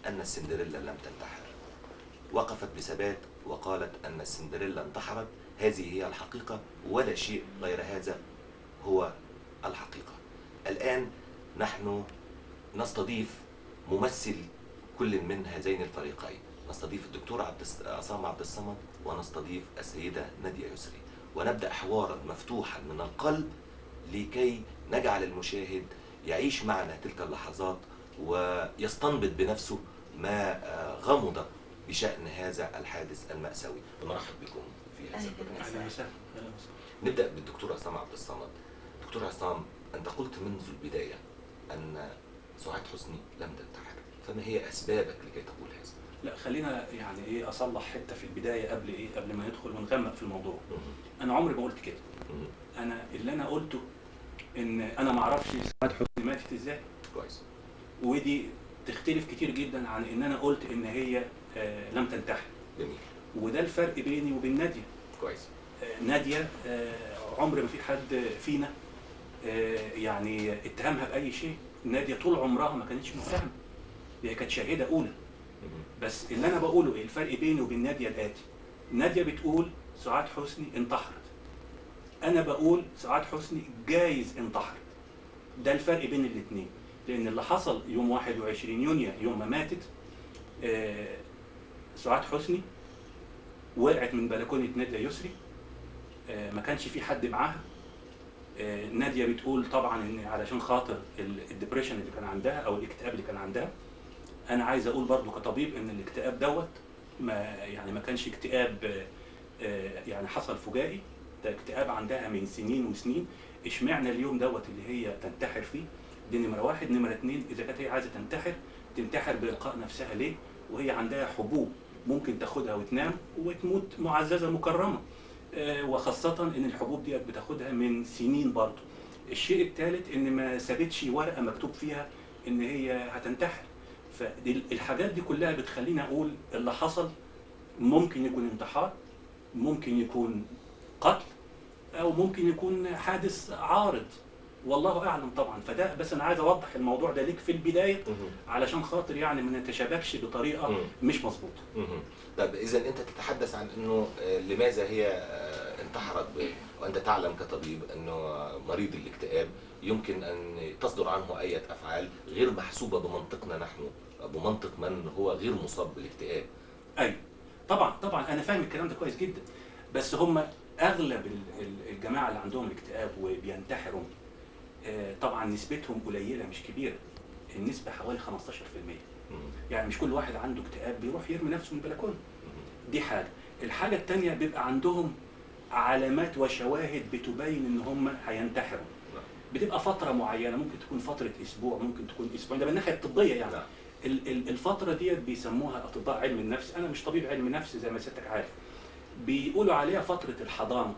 أن السندريلا لم تنتحر، وقفت بثبات وقالت أن السندريلا انتحرت، هذه هي الحقيقة ولا شيء غير هذا هو الحقيقة. الآن نحن نستضيف ممثل كل من هذين الفريقين، نستضيف الدكتور عصام عبد الصمد ونستضيف السيدة نادية يسري، ونبدأ حوارا مفتوحا من القلب لكي نجعل المشاهد يعيش معنا تلك اللحظات ويستنبط بنفسه ما غمض بشأن هذا الحادث المأساوي. ونرحب بكم في هذا البرنامج. اهلا وسهلا. نبدأ بالدكتور عصام عبد الصمد. دكتور عصام، أنت قلت منذ البداية أن سعاد حسني لم تنتحر، فما هي أسبابك لكي تقول هذا؟ لا، خلينا يعني ايه اصلح حته في البدايه قبل ما ندخل ونغمق في الموضوع. انا عمري ما قلت كده. انا اللي انا قلته ان انا ما اعرفش سعاد حسني ماتت ازاي. كويس. ودي تختلف كتير جدا عن ان انا قلت ان هي لم تنتحر. جميل. وده الفرق بيني وبين ناديه. كويس. ناديه عمر ما في حد فينا يعني اتهمها باي شيء. ناديه طول عمرها ما كانتش متهمه، هي كانت شاهده اولى. بس اللي انا بقوله ايه الفرق بيني وبين ناديه الاتي. ناديه بتقول سعاد حسني انتحرت، انا بقول سعاد حسني جايز انتحرت. ده الفرق بين الاثنين، لان اللي حصل يوم 21 يونيو يوم ما ماتت سعاد حسني وقعت من بلكونه ناديه يسري، ما كانش في حد معاها. ناديه بتقول طبعا ان علشان خاطر الدبريشن اللي كان عندها او الاكتئاب اللي كان عندها. انا عايز اقول برضو كطبيب ان الاكتئاب دوت ما كانش اكتئاب يعني حصل فجائي، ده اكتئاب عندها من سنين وسنين. اشمعنى اليوم دوت اللي هي تنتحر فيه؟ دي نمره واحد. نمره اتنين، اذا كانت هي عايزه تنتحر بإلقاء نفسها ليه؟ وهي عندها حبوب ممكن تاخدها وتنام وتموت معززه مكرمه، وخاصه ان الحبوب ديت بتاخدها من سنين برضو. الشيء الثالث ان ما سابتش ورقه مكتوب فيها ان هي هتنتحر. فالحاجات دي كلها بتخليني اقول اللي حصل ممكن يكون انتحار، ممكن يكون قتل، او ممكن يكون حادث عارض، والله اعلم طبعا. فده بس انا عايز اوضح الموضوع ده ليك في البدايه علشان خاطر يعني ما نتشابكش بطريقه مش مظبوطه. طب اذا انت تتحدث عن انه لماذا هي انتحرت، وانت تعلم كطبيب انه مريض الاكتئاب يمكن ان تصدر عنه اي افعال غير محسوبه بمنطقنا نحن، بمنطق من هو غير مصاب بالاكتئاب. ايوه طبعا انا فاهم الكلام ده كويس جدا. بس هم اغلب الجماعه اللي عندهم الاكتئاب وبينتحروا طبعا نسبتهم قليله مش كبيره، النسبه حوالي 15%. يعني مش كل واحد عنده اكتئاب بيروح يرمي نفسه من البلكونه. دي حاجه. الحاجه الثانيه بيبقى عندهم علامات وشواهد بتبين ان هم هينتحروا. بتبقى فتره معينه، ممكن تكون فتره اسبوع، ممكن تكون اسبوعين، ده من الناحيه الطبيه يعني. الفتره ديت بيسموها اطباء علم النفس، انا مش طبيب علم نفس زي ما سيادتك عارف، بيقولوا عليها فتره الحضانه.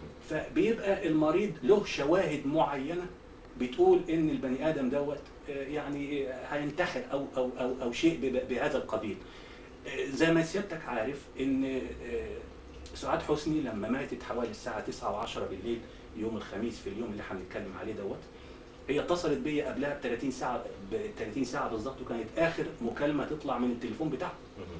فبيبقى المريض له شواهد معينه بتقول ان البني ادم دوت يعني هينتحر او شيء بهذا القبيل. زي ما سيادتك عارف ان سعاد حسني لما ماتت حوالي الساعه 9:10 بالليل يوم الخميس، في اليوم اللي احنا بنتكلم عليه دوت، هي اتصلت بيا قبلها ب 30 ساعه بالظبط، وكانت اخر مكالمه تطلع من التليفون بتاعها.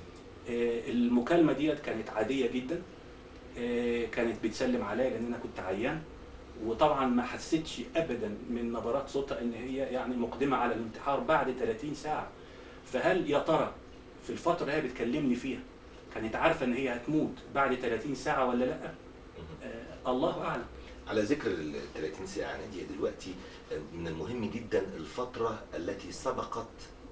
المكالمه ديت كانت عاديه جدا، كانت بتسلم عليا لان انا كنت عيان، وطبعا ما حسيتش ابدا من نبرات صوتها ان هي يعني مقدمه على الانتحار بعد 30 ساعه. فهل يا ترى في الفتره اللي هي بتكلمني فيها كانت عارفه ان هي هتموت بعد 30 ساعه ولا لا؟ الله اعلم. على ذكر ال 30 ساعه ناديه، دلوقتي من المهم جدا الفتره التي سبقت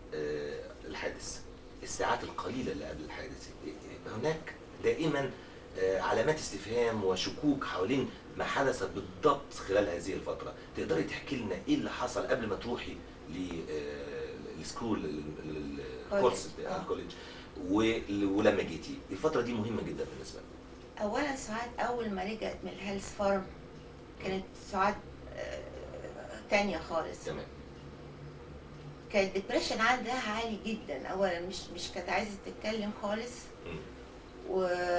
الحادث، الساعات القليله اللي قبل الحادث. هناك دائما علامات استفهام وشكوك حوالين ما حدث بالضبط خلال هذه الفتره. تقدري تحكي لنا ايه اللي حصل قبل ما تروحي للسكول الكورس بتاع الكوليدج ولما جيتي؟ الفتره دي مهمه جدا بالنسبه لنا. اولا سعاد اول ما رجعت من الهيلث فارم كانت سعاد تانية خالص. تمام. كانت الدبريشن عندها عالي جدا. اولا مش كانت عايزه تتكلم خالص،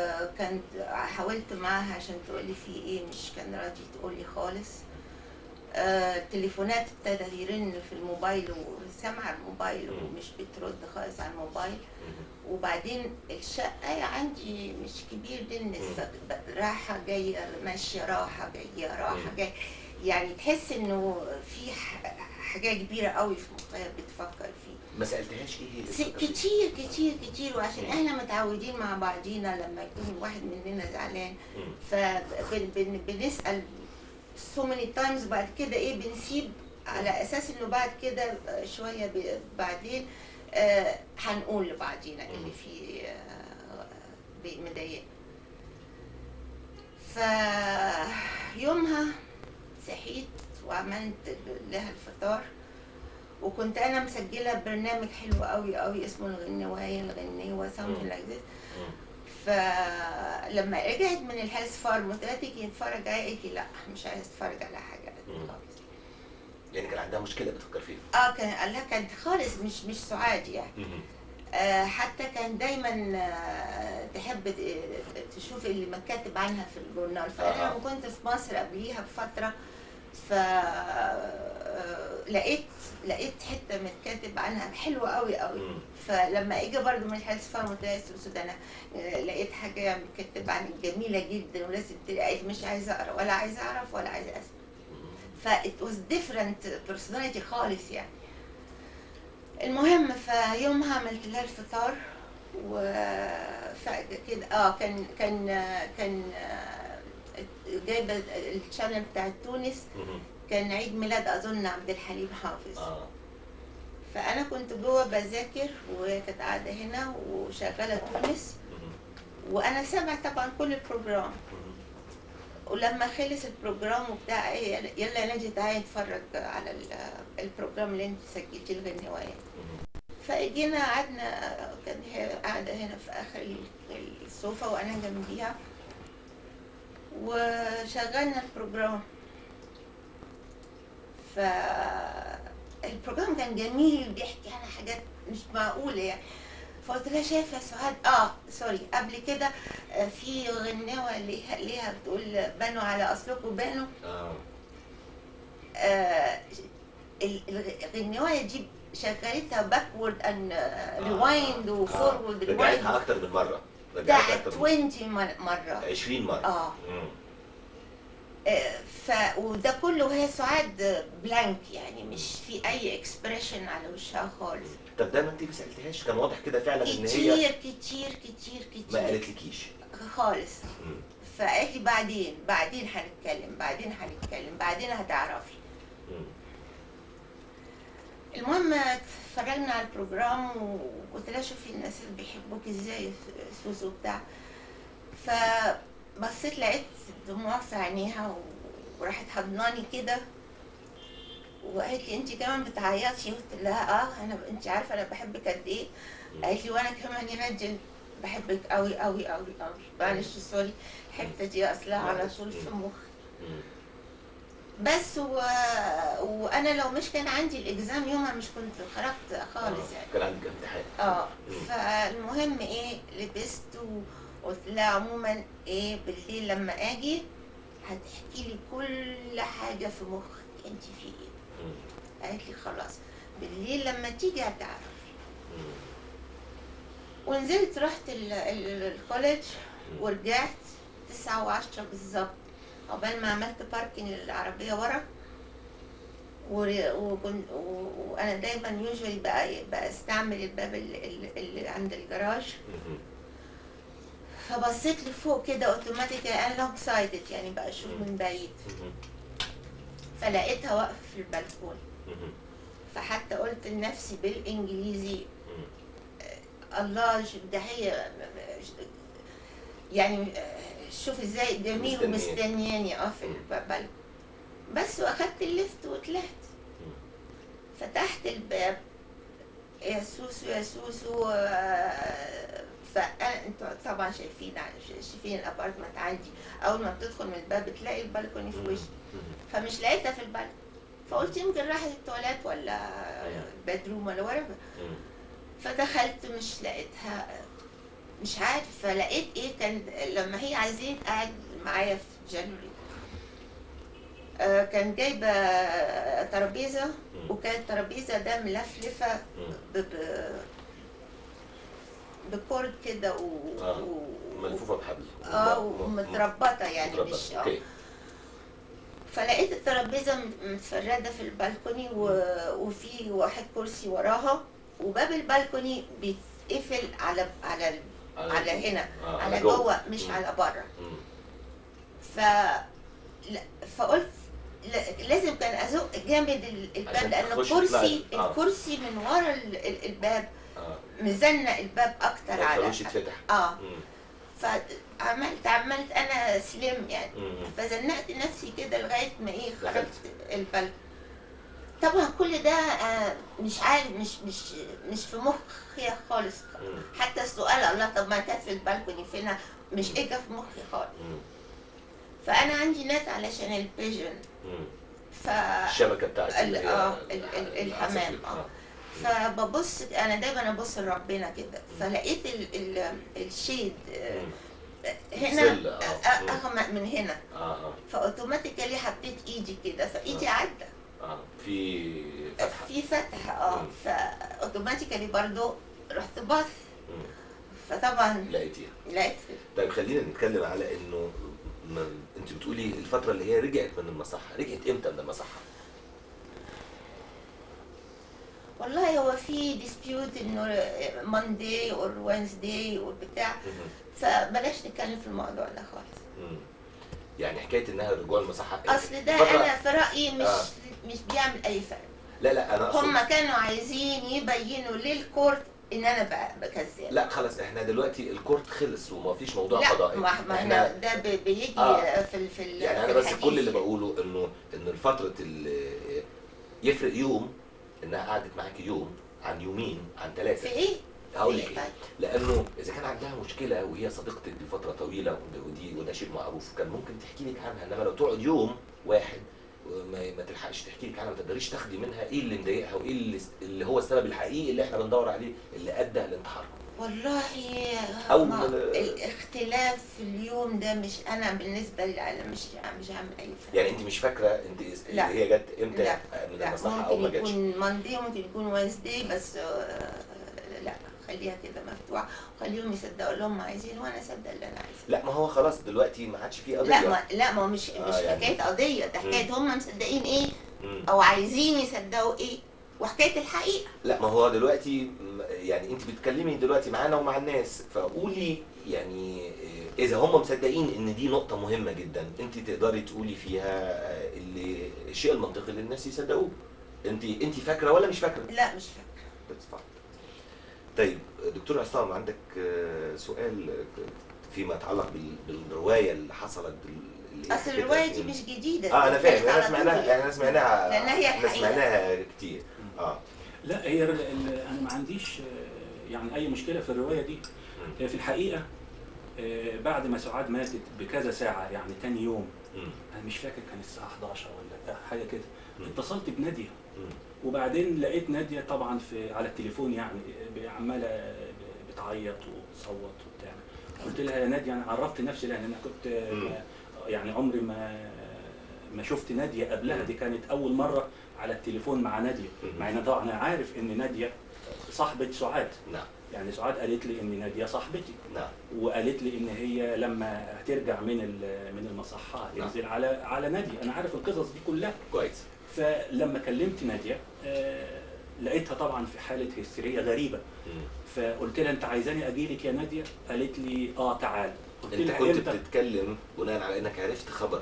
وكانت حاولت معاها عشان تقولي في ايه، مش كان راضي تقولي خالص. تليفونات ابتدى يرن في الموبايل وسمع الموبايل ومش بترد خالص على الموبايل. وبعدين الشقة عندي مش كبير دي، راحة جاية ماشية، راحة جاية راحة جاية، يعني تحس انه في حاجة كبيرة قوي في مخها بتفكر فيه. ما سالتهاش ايه هي كتير كتير كتير، وعشان احنا متعودين مع بعضينا لما يكون واحد مننا زعلان فبنسأل so many times، بعد كده ايه بنسيب على اساس انه بعد كده شوية بعدين هنقول لبعضينا اللي فيه مضايقنا. فيومها صحيت وعملت لها الفطار، وكنت انا مسجله برنامج حلو قوي قوي اسمه الغنيوه something like this. فلما رجعت من الهيلث فارم قلت لها تيجي نتفرج عليها، قالت لي لا مش عايزه اتفرج على حاجه خالص. يعني كان عندها مشكله بتفكر فيها؟ كان قال لها كانت خالص مش سعاد يعني. حتى كان دايما تحب تشوف اللي مكاتب عنها في الجورنال. فانا لما كنت في مصر قبليها بفتره لقيت حته متكاتب عنها حلوه قوي قوي. فلما اجي برضو من الهيلث فارم قلت لها انا لقيت حاجه متكتب عنك جميله جدا ولازم قالت مش عايزه اقرا ولا عايزه اعرف ولا عايزه اسمع. فit was different personality خالص يعني. المهم فيومها عملت لها الفطار وفجأة كده كان جايبه الشانل بتاع تونس، كان عيد ميلاد اظن عبد الحليم حافظ. فانا كنت جوه بذاكر وهي كانت قاعده هنا وشغاله تونس، وانا سامعه طبعا كل البروجرام. ولما خلص البروجرام وبتاع يلا يا نجي تعالي نتفرج على البروجرام اللي انت سجلتيه الغنيوية. فاجينا قعدنا، كان هي قاعده هنا في اخر السوفا وانا جنبيها وشغلنا البروجرام. فالبروجرام كان جميل بيحكي عن حاجات مش معقوله يعني. فقلت لها شايفه يا سعاد سوري قبل كده في غنوه ليها بتقول بانوا على اصلكم بانوا. الغنوه دي شغلتها باكورد ان ريوايند وفورورد رجعتها اكتر من مره، رجعتها 20 مره 20 مره. وده كله وهي سعاد بلانك يعني مش في اي اكسبريشن على وشها خالص. طب ده ما انت ما سالتهاش؟ كان واضح كده فعلا ان هي كتير ما قالتلكيش خالص. فقالت لي بعدين هنتكلم بعدين هتعرفي. المهم اتفرجنا على البروجرام وقلت لها شوفي الناس اللي بيحبوك ازاي سوسو بتاع. فبصيت لقيت دموع في عينيها وراحت حضناني كده وقالت لي انت كمان بتعيطي؟ قلت لها انت عارفه انا بحبك قد ايه؟ قالت لي وانا كمان يا نجل بحبك قوي قوي قوي قوي. معلش سوري الحته دي اصلها على طول في مخي. بس وانا لو مش كان عندي الاكزام يومها مش كنت خرجت خالص يعني. كان عندك امتحان. فالمهم لبست وقلت لها عموما بالليل لما اجي هتحكي لي كل حاجه في مخك انت في ايه. قالت لي خلاص بالليل لما تيجي هتعرفي. ونزلت رحت الكوليدج ورجعت 9:10 بالظبط، عقبال ما عملت باركنج للعربيه ورا. وانا دايما يوجوالي بقى استعمل الباب اللي عند الجراج. فبصيت لفوق كده اوتوماتيك انا لونج سايدد يعني بقى اشوف من بعيد. فلقيتها واقفه في البلكون. فحتى قلت لنفسي بالانجليزي الله ده هي يعني شوف ازاي جميل ومستنياني في البلكون. بس واخدت الليفت وطلعت. فتحت الباب يا سوسو يا سوسو. فانتوا طبعا شايفين الابارتمنت عندي، اول ما بتدخل من الباب بتلاقي البلكوني في وشي. فمش لقيتها في البلكون، فقلت يمكن راحت التواليت ولا البدروم ولا ورا. فدخلت مش لقيتها، مش عارف. فلقيت كان لما هي عايزين قاعد معايا في جانوري كان جايبه ترابيزه، وكانت الترابيزه ده ملفلفه بكورد كده ملفوفه بحبل ومتربطه يعني مش فلقيت الترابيزه متفرده في البلكوني وفي واحد كرسي وراها، وباب البلكوني بيتقفل على هنا، على جوه مش على بره. فقلت لازم كان ازق جامد الباب، لان الكرسي من ورا الباب مزنق الباب اكتر على يتفتح. عملت انا سليم يعني، فزنقت نفسي كده لغايه ما خرجت البلكون. طبعا كل ده مش عارف، مش في مخي خالص. حتى السؤال الله طب ما كانت في البلكوني فينا مش اجى في مخي خالص. فانا عندي نت علشان البيجن، الشبكه بتاعت الحمام. فببص انا دايما ابص لربنا كده، فلقيت الشيد هنا اغمق من هنا، فاوتوماتيكالي حطيت ايدي كده، فايدي عدى في فتحه فاوتوماتيكالي برضو رحت باص، فطبعا لقيتها. طيب خلينا نتكلم على انه انت بتقولي الفتره اللي هي رجعت من المصحه، رجعت امتى من المصحه؟ والله هو في ديسبيوت انه ماندي اور وينزداي وبتاع، فبلاش نتكلم في الموضوع ده خالص. يعني حكايه انها رجوع المصحه اصل ده انا في رايي مش بيعمل اي فرق. لا انا هم كانوا عايزين يبينوا للكورت ان انا بكذب. لا خلاص احنا دلوقتي الكورت خلص وما فيش موضوع قضائي. لا ما احنا ده بيجي في يعني انا بس كل اللي بقوله انه الفتره اللي يفرق يوم انها قعدت معاكي يوم عن يومين عن 3. في ايه؟ هقول لك لانه اذا كان عندها مشكله وهي صديقتك لفتره طويله وده شيء معروف كان ممكن تحكي لك عنها، انما لو تقعد يوم واحد ما تلحقش تحكي لك عنها، ما تقدريش تاخدي منها ايه اللي مضايقها وايه اللي هو السبب الحقيقي اللي احنا بندور عليه اللي ادى لانتحارها. والله الاختلاف في اليوم ده مش انا بالنسبه لي مش هعمل اي فرق. يعني انت مش فاكره انت اللي هي جت امتى من المصحه او ما جاتش؟ ممكن يكون ماندي ممكن يكون وينزداي، بس لا خليها كده مفتوحه وخليهم يصدقوا اللي هم عايزينه وانا اصدق اللي انا عايزاه. لا ما هو خلاص دلوقتي ما عادش فيه قضيه. لا ما هو مش يعني حكايه قضيه، ده حكايه هم مصدقين ايه او عايزين يصدقوا ايه وحكايه الحقيقه. لا ما هو دلوقتي يعني انت بتتكلمي دلوقتي معانا ومع الناس، فقولي يعني اذا هم مصدقين ان دي نقطه مهمه جدا انت تقدري تقولي فيها اللي الشيء المنطقي اللي الناس يصدقوه. انت فاكره ولا مش فاكره؟ لا مش فاكره. طيب دكتور عصام عندك سؤال فيما يتعلق بالروايه اللي حصلت اصل الروايه دي مش جديده. انا فاهم، احنا سمعناها لان هي احنا سمعناها كتير. لا هي انا ما عنديش يعني اي مشكله في الروايه دي. في الحقيقه بعد ما سعاد ماتت بكذا ساعه، يعني تاني يوم انا مش فاكر كان الساعه 11 ولا حاجه كده، اتصلت بناديه وبعدين لقيت ناديه طبعا على التليفون يعني عماله بتعيط وتصوت وبتاع. قلت لها يا ناديه، انا عرفت نفسي لان انا كنت يعني عمري ما شفت ناديه قبلها، دي كانت اول مره على التليفون مع ناديه، مع ان طبعا انا عارف ان ناديه صاحبه سعاد. نعم. يعني سعاد قالت لي ان ناديه صاحبتي. نعم. وقالت لي ان هي لما هترجع من المصحه هتنزل على ناديه، انا عارف القصص دي كلها. كويس. فلما كلمت ناديه لقيتها طبعا في حاله هستيريه غريبه. فقلت لها انت عايزاني اجي لك يا ناديه؟ قالت لي تعال. انت كنت بتتكلم بناء على انك عرفت خبر